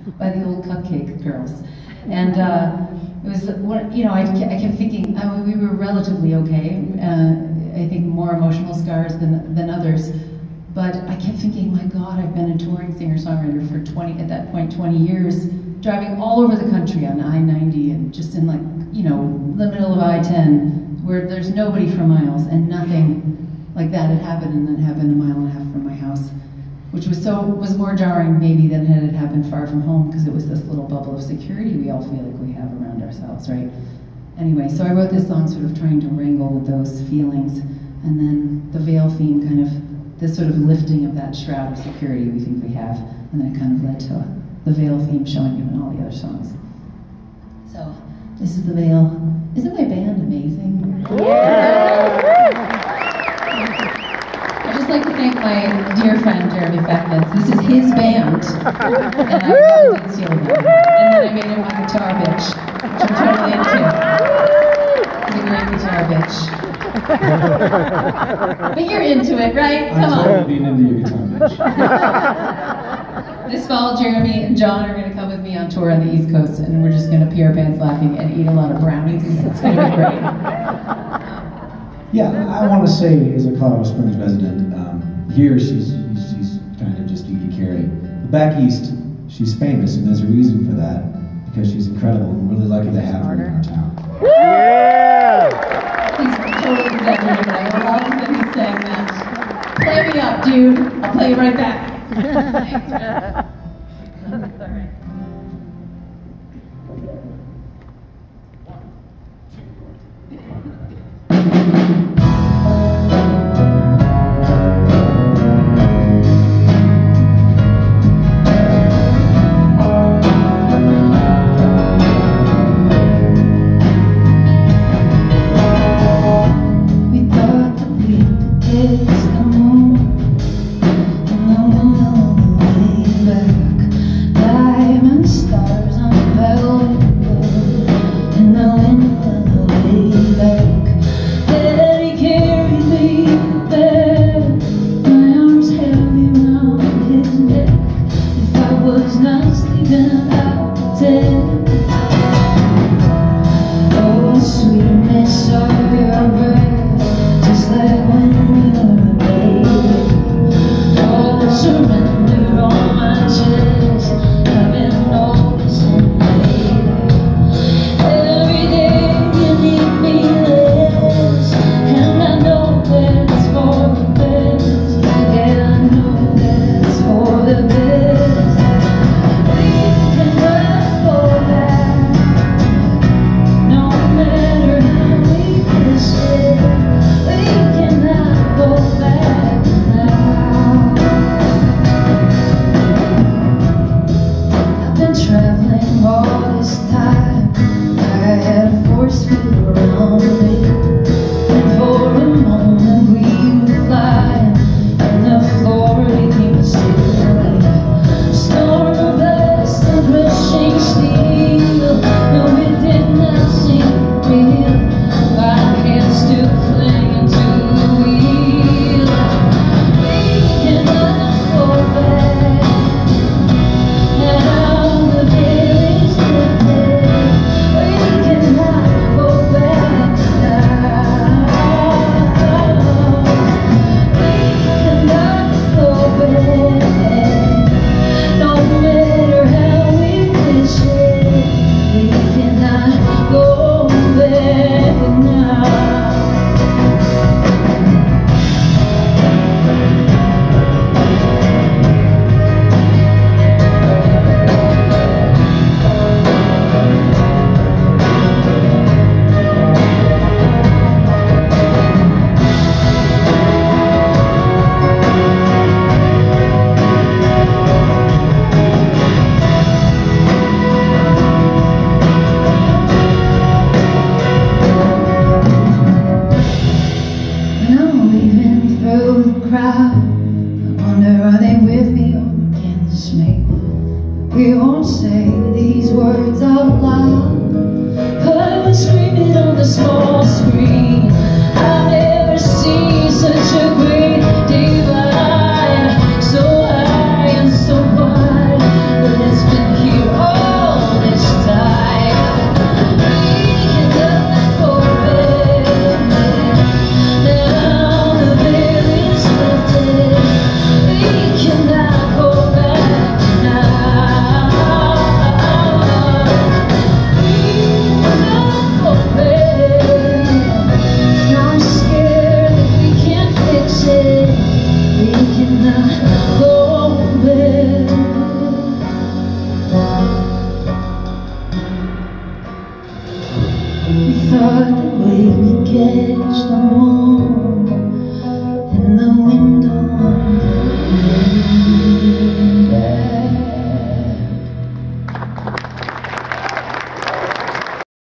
by the old Cupcake Girls. And it was, you know, I kept thinking, I mean, we were relatively okay. I think more emotional scars than others. But I kept thinking, my God, I've been a touring singer-songwriter for 20 years, driving all over the country on I-90 and just in, like, you know, the middle of I-10, where there's nobody for miles, and nothing like that had happened, and then happened a mile and a half from my house, which was more jarring maybe than had it happened far from home, because it was this little bubble of security we all feel like we have around ourselves, right? Anyway, so I wrote this song sort of trying to wrangle with those feelings, and then the veil theme kind of, this sort of lifting of that shroud of security we think we have, and then it kind of led to the veil theme showing up in all the other songs. So, this is the veil. Isn't my band amazing? Yeah! I'd just like to thank my dear friend Jeremy Fecknitz. This is his band, and I did steal them. And then I made him my guitar bitch, which I'm totally into. He's a great guitar bitch. But you're into it, right? Come on. I'm totally being into your guitar bitch. This fall, Jeremy and John are going to come with me on tour on the East Coast, and we're just going to pee our pants laughing and eat a lot of brownies. It's going to be great. Yeah, I want to say, as a Colorado Springs resident, here she's kind of just Edie Carey. But back east, she's famous, and there's a reason for that, because she's incredible, and we're really lucky to have her in our town. Yeah! He's totally exaggerating, but I love that he's saying that. Play me up, dude. I'll play you right back. Thanks, man. All right. We won't say these words out loud. I was screaming on the small screen. I've never seen such a great divide, so high and so wide, but it's been here catch the moon.